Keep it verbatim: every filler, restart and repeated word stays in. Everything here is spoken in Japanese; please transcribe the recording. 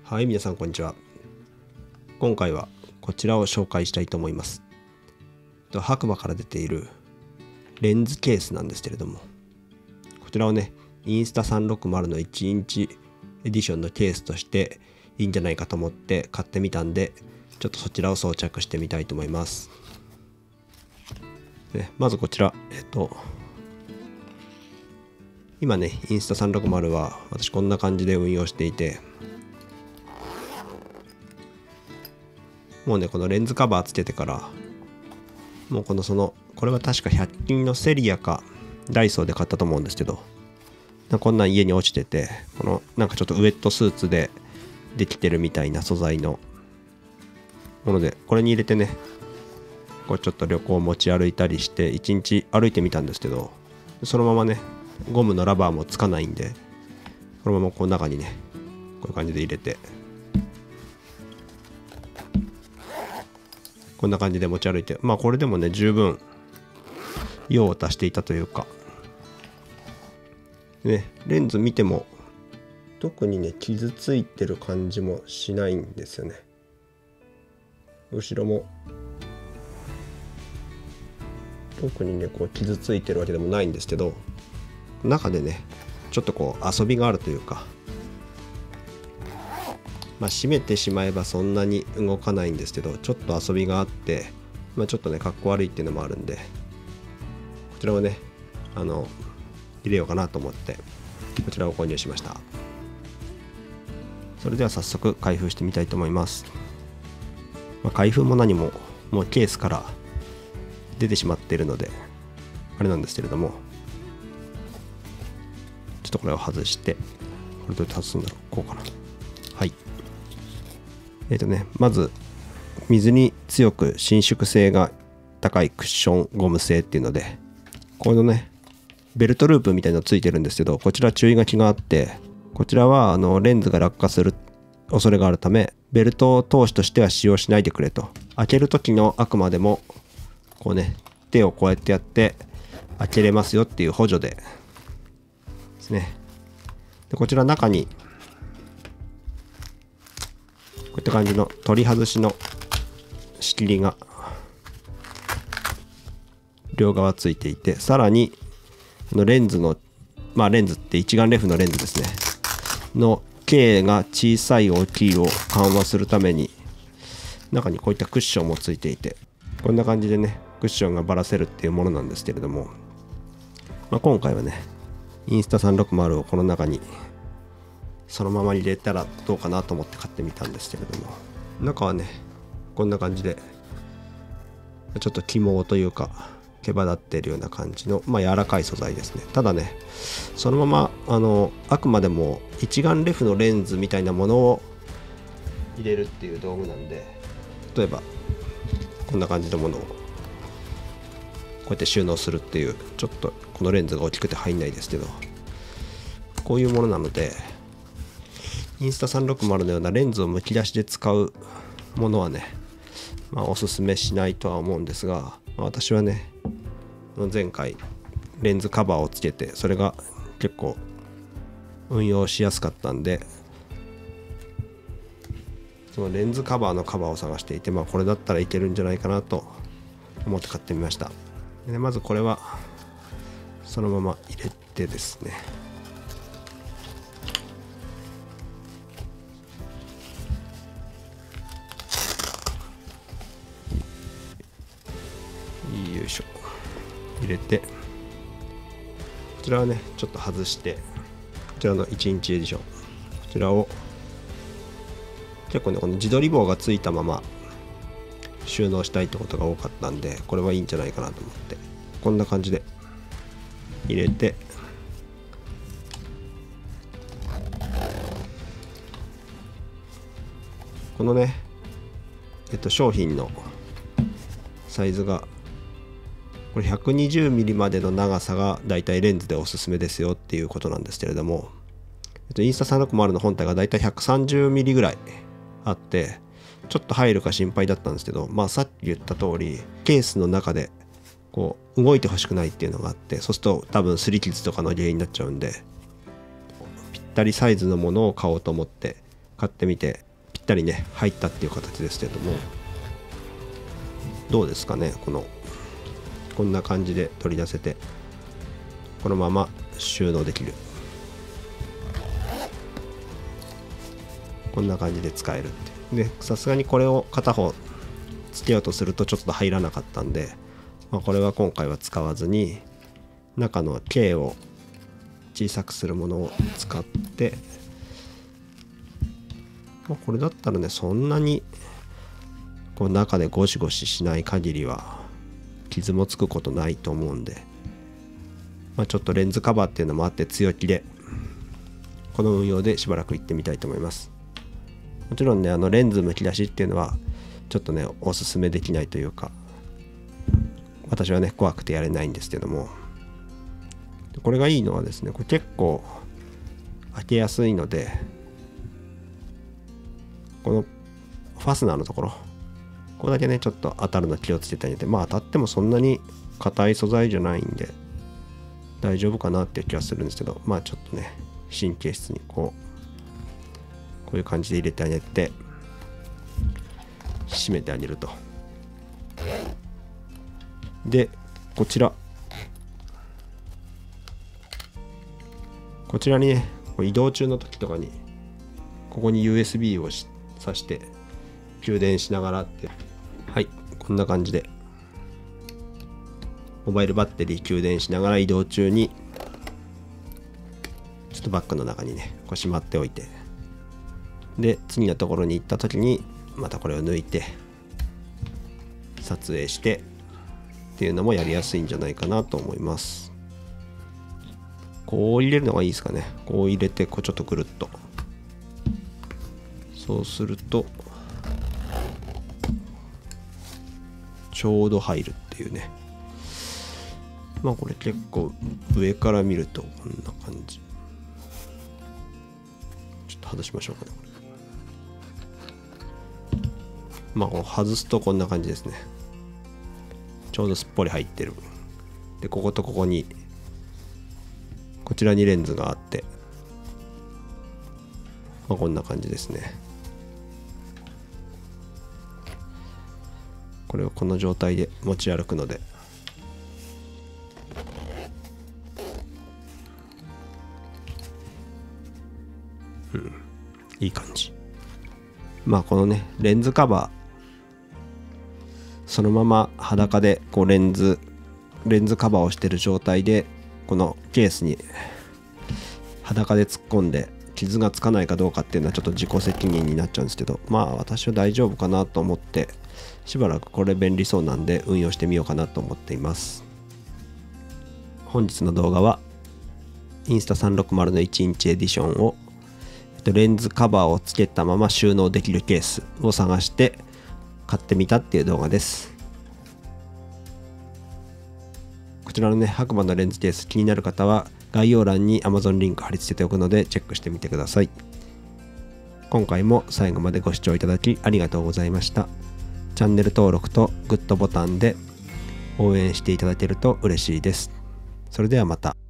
はい、皆さんこんにちは。今回はこちらを紹介したいと思います。白馬から出ているレンズケースなんですけれども、こちらをね、インスタさんびゃくろくじゅうのいちインチエディションのケースとしていいんじゃないかと思って買ってみたんで、ちょっとそちらを装着してみたいと思います。でまずこちら、えっと今ね、インスタさんびゃくろくじゅうは私こんな感じで運用していて、もうね、このレンズカバーつけてから、もうこのその、これは確かひゃく均のセリアかダイソーで買ったと思うんですけど、こんなん家に落ちてて、このなんかちょっとウエットスーツでできてるみたいな素材のもので、これに入れてね、こうちょっと旅行持ち歩いたりしていちにち歩いてみたんですけど、そのままね、ゴムのラバーもつかないんで、このままこの中にね、こういう感じで入れて、こんな感じで持ち歩いて、まあこれでもね、十分用を足していたというかね、レンズ見ても特にね、傷ついてる感じもしないんですよね。後ろも特にね、こう傷ついてるわけでもないんですけど、中でね、ちょっとこう遊びがあるというか、まあ閉めてしまえばそんなに動かないんですけど、ちょっと遊びがあって、まあ、ちょっとね、かっこ悪いっていうのもあるんで、こちらをね、あの入れようかなと思ってこちらを購入しました。それでは早速開封してみたいと思います。まあ、開封も何ももうケースから出てしまっているのであれなんですけれども、ちょっとこれを外して、これどうやって外すんだろう、こうかな。はい。えっとね、まず水に強く伸縮性が高いクッションゴム製っていうので、このね、ベルトループみたいなのついてるんですけど、こちら注意書きがあって、こちらはあのレンズが落下する恐れがあるため、ベルト通しとしては使用しないでくれと。開ける時のあくまでもこうね、手をこうやってやって開けれますよっていう補助でですね。でこちら中にこういった感じの取り外しの仕切りが両側ついていて、さらにこのレンズの、まあレンズって一眼レフのレンズですねの径が小さい大きいを緩和するために中にこういったクッションもついていて、こんな感じでね、クッションがばらせるっていうものなんですけれども、まあ、今回はね、インスタさんびゃくろくじゅうをこの中にそのまま入れたらどうかなと思って買ってみたんですけれども、中はね、こんな感じでちょっと起毛というか毛羽立っているような感じの、まあ、柔らかい素材ですね。ただね、そのままあのあくまでも一眼レフのレンズみたいなものを入れるっていう道具なんで、例えばこんな感じのものをこうやって収納するっていう、ちょっとこのレンズが大きくて入んないですけど、こういうものなので、インスタさんびゃくろくじゅうのようなレンズをむき出しで使うものはね、まあ、おすすめしないとは思うんですが、まあ、私はね、前回レンズカバーをつけて、それが結構運用しやすかったんで、そのレンズカバーのカバーを探していて、まあこれだったらいけるんじゃないかなと思って買ってみました。でまずこれはそのまま入れてですね、よいしょ、入れて、こちらはね、ちょっと外して、こちらのいちインチエディション、こちらを結構ね、この自撮り棒がついたまま収納したいってことが多かったんで、これはいいんじゃないかなと思って、こんな感じで入れて、このね、えっと商品のサイズがこれ ひゃくにじゅうミリ までの長さがだいたいレンズでおすすめですよっていうことなんですけれども、えっとインスタさんびゃくろくじゅうの本体がだいたい ひゃくさんじゅうミリ ぐらいあって、ちょっと入るか心配だったんですけど、まあさっき言った通りケースの中でこう動いてほしくないっていうのがあって、そうすると多分擦り傷とかの原因になっちゃうんで、ぴったりサイズのものを買おうと思って買ってみてぴったりね入ったっていう形ですけども、どうですかね。このこんな感じで取り出せてこのまま収納できる、こんな感じで使えるってで、さすがにこれを片方つけようとするとちょっと入らなかったんで、まあ、これは今回は使わずに中の径を小さくするものを使って、まあ、これだったらねそんなにこう中でゴシゴシしない限りは傷もつくことないと思うんで、まあ、ちょっとレンズカバーっていうのもあって強気でこの運用でしばらく行ってみたいと思います。もちろんねあのレンズむき出しっていうのはちょっとねおすすめできないというか、私はね怖くてやれないんですけども、これがいいのはですね、これ結構開けやすいので、このファスナーのところここだけねちょっと当たるの気をつけてあげて、まあ当たってもそんなに硬い素材じゃないんで大丈夫かなっていう気はするんですけど、まあちょっとね神経質にこうこういう感じで入れてあげて締めてあげると。でこちらこちらにね移動中の時とかにここに ユーエスビー を挿して給電しながらって、はいこんな感じでモバイルバッテリー給電しながら移動中にちょっとバッグの中にねこうしまっておいて、で次のところに行った時にまたこれを抜いて撮影してっていうのもやりやすいんじゃないかなと思います。こう入れるのがいいですかね。こう入れてこうちょっとぐるっと、そうするとちょうど入るっていうね。まあこれ結構上から見るとこんな感じ。ちょっと外しましょうかね。まあこの外すとこんな感じですね。ちょうどすっぽり入ってる。でこことここにこちらにレンズがあって、まあ、こんな感じですね。これをこの状態で持ち歩くので、うん、いい感じ。まあこのねレンズカバーそのまま裸でこうレンズレンズカバーをしている状態でこのケースに裸で突っ込んで傷がつかないかどうかっていうのはちょっと自己責任になっちゃうんですけど、まあ私は大丈夫かなと思ってしばらくこれ便利そうなんで運用してみようかなと思っています。本日の動画はインスタさんろくまるのいちインチエディションをレンズカバーをつけたまま収納できるケースを探して買ってみたっていう動画です。こちらのね白馬のレンズケース気になる方は概要欄に Amazon リンク貼り付けておくのでチェックしてみてください。今回も最後までご視聴いただきありがとうございました。チャンネル登録とグッドボタンで応援していただけると嬉しいです。それではまた。